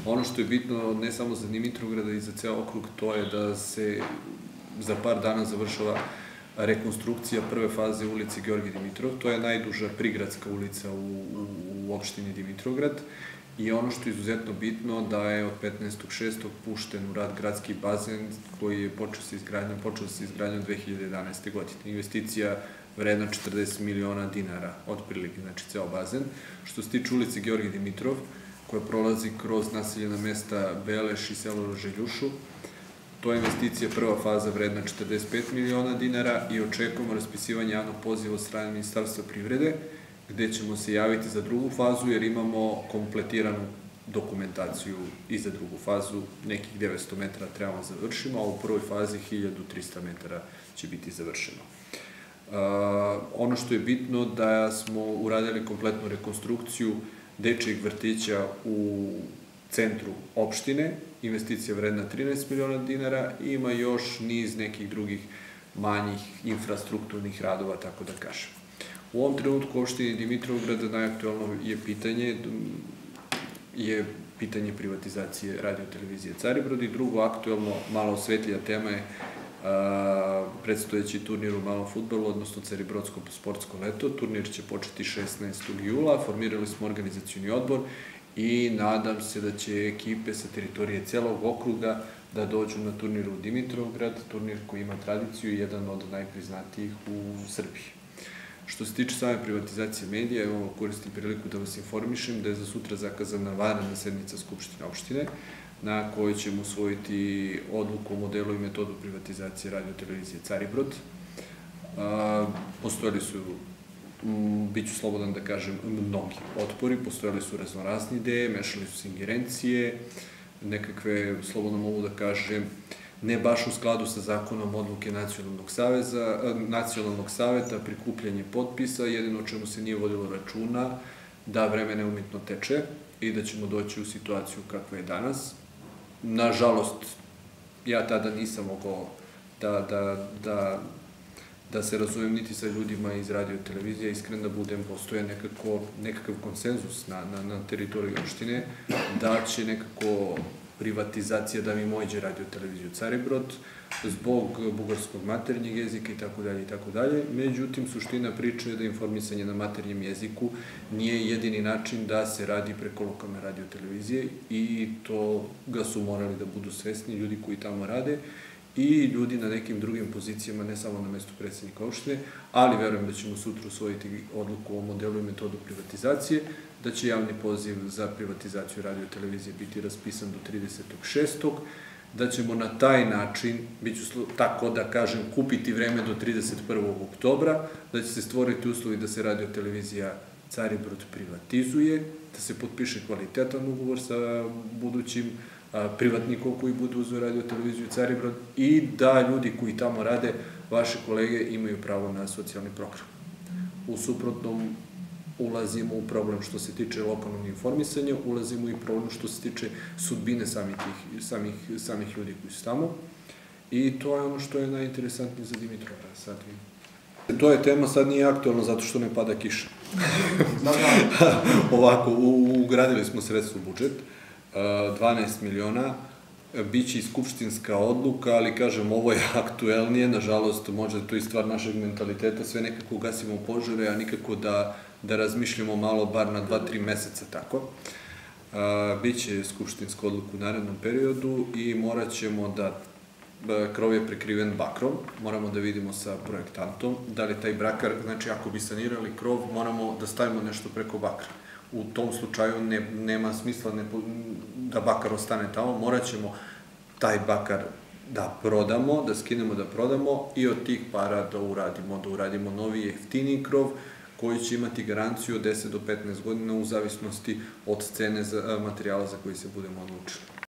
Ono što je bitno ne samo za Dimitrovgrad i za ceo okrug, to je da se za par dana završava rekonstrukcija prve faze ulici Georgij Dimitrov. To je najduža prigradska ulica u opštini Dimitrovgrad. I ono što je izuzetno bitno, da je od 15.6. pušten u rad gradski bazen koji je počeo sa izgradnjom 2011. godine. Investicija vredna 40 miliona dinara, otprilike, znači ceo bazen. Što se tiče ulice Georgij Dimitrov, koja prolazi kroz naseljena mesta Beleš i selo Roželjušu, to je investicija prva faza vredna 45 miliona dinara i očekujemo raspisivanje javnog poziva od strane Ministarstva privrede, gde ćemo se javiti za drugu fazu, jer imamo kompletiranu dokumentaciju i za drugu fazu. Nekih 900 metara trebamo završimo, a u prvoj fazi 1300 metara će biti završeno. Ono što je bitno da smo uradili kompletnu rekonstrukciju dečijeg vrtića u centru opštine, investicija vredna 13 miliona dinara i ima još niz nekih drugih manjih infrastrukturnih radova, tako da kažem. U ovom trenutku u opštini Dimitrovgrad najaktuelno je pitanje privatizacije radio-televizije Caribrod i drugo aktuelno, malo osvetljija tema je predstojeći turnir u malom fudbalu, odnosno Caribrodsko sportsko leto. Turnir će početi 16. jula, formirali smo organizacioni odbor i nadam se da će ekipe sa teritorije celog okruga da dođu na turnir u Dimitrovgrad, turnir koji ima tradiciju i jedan od najpriznatijih u Srbiji. Što se tiče same privatizacije medija, evo koristim priliku da vas informišem da je za sutra zakazana vanredna sednica Skupštine opštine, na kojoj ćemo usvojiti odluku o modelu i metodu privatizacije radio-televizije Caribrod. Postojali su, bit ću slobodan da kažem, mnogi otpori, postojali su raznorazne ideje, mešali su se ingerencije, nekakve, slobodno mogu da kažem, ne baš u skladu sa zakonom odluke Nacionalnog saveta, prikupljanje potpisa, jedino o čemu se nije vodilo računa, da vreme neumitno teče i da ćemo doći u situaciju kakva je danas. Nažalost, ja tada nisam mogao da se razumem niti sa ljudima iz radio-televizije, iskren da budem, postoje nekakav konsenzus na teritoriji opštine, da će nekako privatizacija da mi mođe radio-televiziju Caribrod zbog bugarskog maternjeg jezika i tako dalje. Međutim, suština priče je da informisanje na maternjem jeziku nije jedini način da se radi preko lokalne radio-televizije i to ga su morali da budu svesni ljudi koji tamo rade i ljudi na nekim drugim pozicijama, ne samo na mestu predsjednika opštine, ali verujem da ćemo sutra usvojiti odluku o modelu i metodu privatizacije, da će javni poziv za privatizaciju radio-televizije biti raspisan do 30.6., da ćemo na taj način, bit ću tako da kažem, kupiti vreme do 31. oktobra, da će se stvoriti uslovi da se radio-televizija Caribrod privatizuje, da se potpiše kvalitetan ugovor sa budućim privatnikom koji budu uzeo radio-televiziju Caribrod i da ljudi koji tamo rade, vaše kolege, imaju pravo na socijalni program. U suprotnom, ulazimo u problem što se tiče lokalnog informisanja, ulazimo i problem što se tiče sudbine samih ljudi koji su tamo i to je ono što je najinteresantnije za Dimitrovgrad. To je tema, sad nije aktualno zato što ne pada kiša. Ovako, ugradili smo sredstvo u budžet, 12 miliona, bit će i skupštinska odluka, ali kažem, ovo je aktuelnije, nažalost, možda je to i stvar našeg mentaliteta, sve nekako ugasimo požare, a nikako da razmišljamo malo, bar na 2-3 meseca tako. Biće skupštinska odluka u narednom periodu i morat ćemo da, krov je prekriven bakrom, moramo da vidimo sa projektantom, da li taj bakar, znači ako bi sanirali krov, moramo da stavimo nešto preko bakra. U tom slučaju nema smisla da bakar ostane tamo, morat ćemo taj bakar da prodamo, da skinemo da prodamo i od tih para da uradimo novi jeftiniji krov koji će imati garanciju od 10 do 15 godina u zavisnosti od cene materijala za koji se budemo odlučili.